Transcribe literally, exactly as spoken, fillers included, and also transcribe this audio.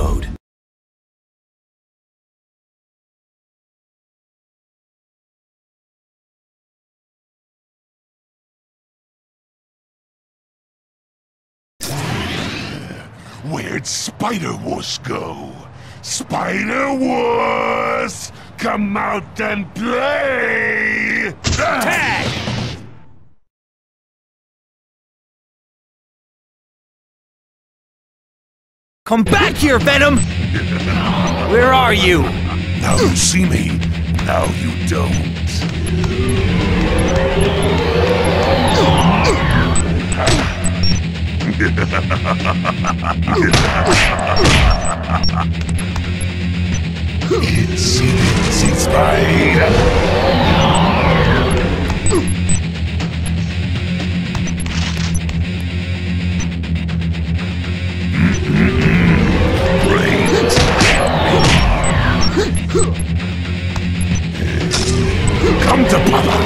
mode. Where'd Spider-Wuss go? Spider-Wuss! Come out and play! Tag! Come back here, Venom! Where are you? Now you see me, now you don't. It's Itsy Spider. Brains. Come to Papa.